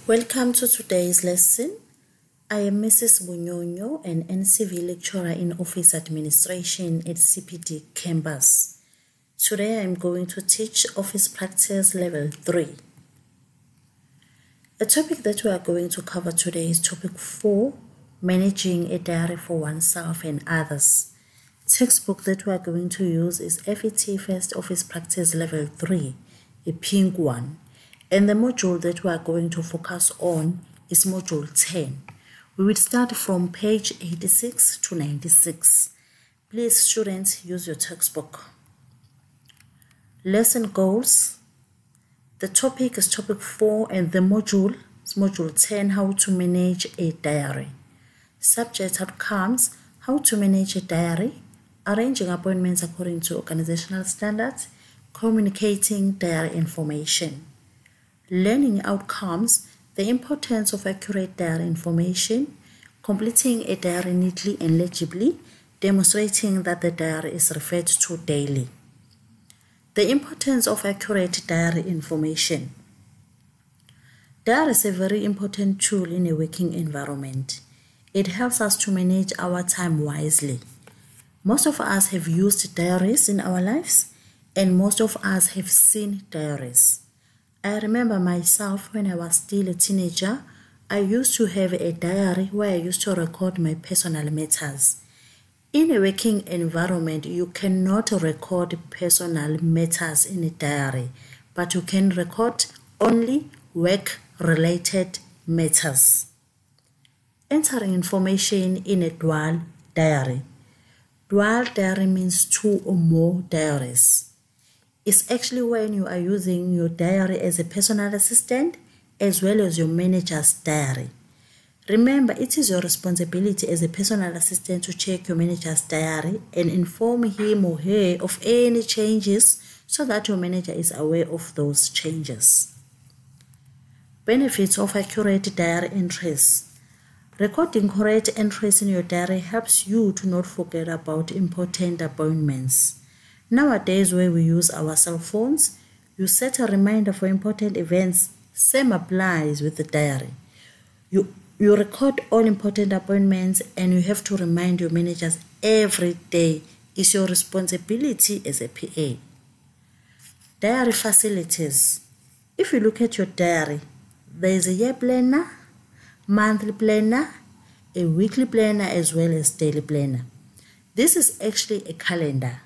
Welcome to today's lesson. I am Mrs. Bunyonyo, an NCV lecturer in Office Administration at CPD campus. Today I am going to teach Office Practice Level 3. The topic that we are going to cover today is topic 4, Managing a Diary for Oneself and Others. Textbook that we are going to use is FET First Office Practice Level 3, a pink one. And the module that we are going to focus on is module 10. We will start from page 86 to 96. Please, students, use your textbook. Lesson goals. The topic is topic 4 and the module is module 10, how to manage a diary. Subject outcomes, how to manage a diary, arranging appointments according to organizational standards, communicating diary information. Learning outcomes, the importance of accurate diary information, completing a diary neatly and legibly, demonstrating that the diary is referred to daily. The importance of accurate diary information. Diary is a very important tool in a working environment. It helps us to manage our time wisely. Most of us have used diaries in our lives, and most of us have seen diaries. I remember myself when I was still a teenager, I used to have a diary where I used to record my personal matters. In a working environment, you cannot record personal matters in a diary, but you can record only work-related matters. Entering information in a dual diary. Dual diary means 2 or more diaries. It's actually when you are using your diary as a personal assistant as well as your manager's diary. Remember, it is your responsibility as a personal assistant to check your manager's diary and inform him or her of any changes so that your manager is aware of those changes. Benefits of accurate diary entries. Recording correct entries in your diary helps you to not forget about important appointments. Nowadays, where we use our cell phones, you set a reminder for important events. Same applies with the diary. You record all important appointments and you have to remind your managers every day. It's your responsibility as a PA. Diary facilities. If you look at your diary, there is a year planner, monthly planner, a weekly planner as well as daily planner. This is actually a calendar.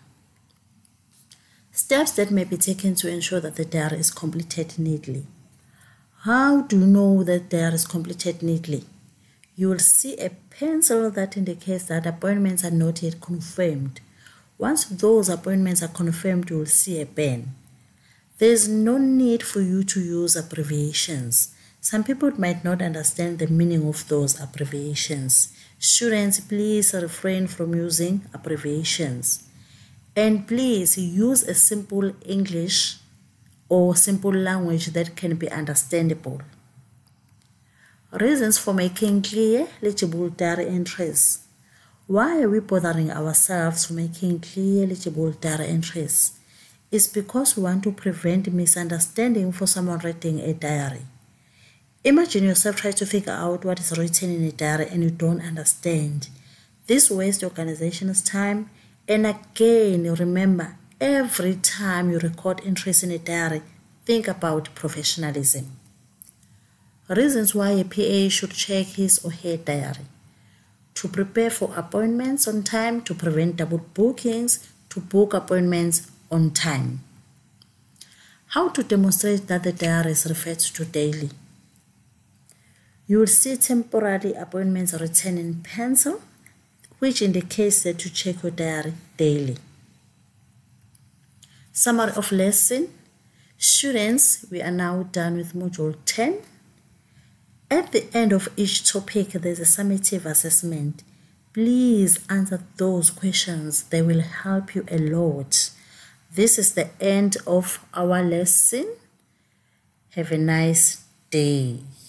Steps that may be taken to ensure that the diary is completed neatly. How do you know that the diary is completed neatly? You will see a pencil that indicates that appointments are not yet confirmed. Once those appointments are confirmed, you will see a pen. There is no need for you to use abbreviations. Some people might not understand the meaning of those abbreviations. Students, please refrain from using abbreviations. And please use a simple English or simple language that can be understandable. Reasons for making clear, legible diary entries. Why are we bothering ourselves for making clear, legible diary entries? It's because we want to prevent misunderstanding for someone reading a diary. Imagine yourself trying to figure out what is written in a diary and you don't understand. This wastes the organization's time. And again, remember, every time you record entries in a diary, think about professionalism. Reasons why a PA should check his or her diary. To prepare for appointments on time, to prevent double bookings, to book appointments on time. How to demonstrate that the diary is referred to daily. You will see temporary appointments written in pencil, which indicates that you check your diary daily. Summary of lesson. Students, we are now done with module 10. At the end of each topic, there's a summative assessment. Please answer those questions. They will help you a lot. This is the end of our lesson. Have a nice day.